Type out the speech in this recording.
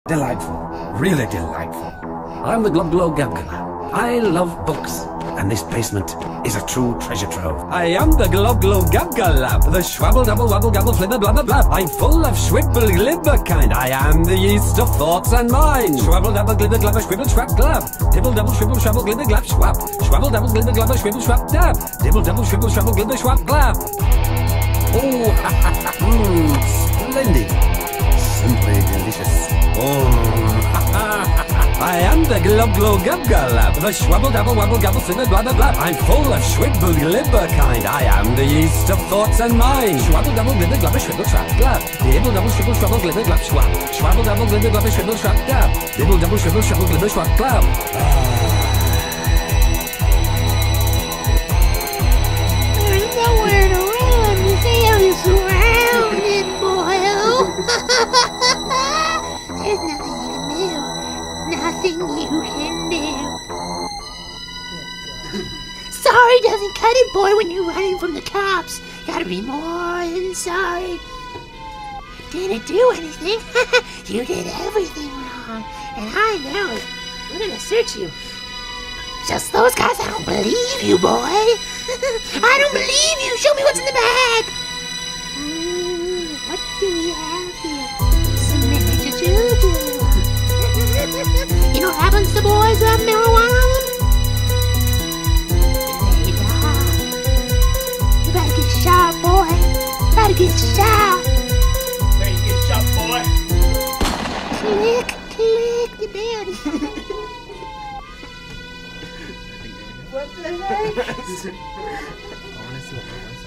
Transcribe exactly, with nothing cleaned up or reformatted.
Delightful. Really delightful. I'm the Glub Glow Gabgala. I love books, and this basement is a true treasure trove. I am the Glub Glow Gabgala, the schwabble double wabble gabble flibber blubber blab. I'm full of schwibble glibber kind. I am the yeast of thoughts and mind. Schwabble double glibber glubber schwibble schwab glab. Dibble double shwibble shwabble glibber glab schwab. Schwabble double glibber glubber schwibble schwab dab. Dibble double shwibble shwabble glibber schwab glab. Oh, ha ha ha, mmm, splendid. Simply delicious. Oh, ha ha ha. I am the Glub Glow Gabgala, the schwabble dabble wabble gabble flibber blabber blab. I'm full of schwibble glibber kind. I am the yeast of thoughts and mind. Schwabble double glibber glubber schwibble schwab glab. Dibble double shwibble schwabble glibber glab schwab. Schwabble double glibber glubber schwibble schwab dab. Dibble double shwibble schwabble glibber schwab glab. There's nowhere to run. You see how you're surrounded, boy. There's nothing you can do. Nothing you can do. Sorry doesn't cut it, boy, when you're running from the cops. Gotta be more than sorry. Didn't do anything. You did everything wrong. And I know it. We're gonna search you. Just those guys, I don't believe you, boy. I don't believe you. Show me what's in the bag. Mm, what do we have here? Some Mary Juju. You know what happens to boys who have marijuana on them? They die. You better get shot, boy. You better get shot. Better get shot, boy. Click, click, you're dead. What the heck? I wanna see what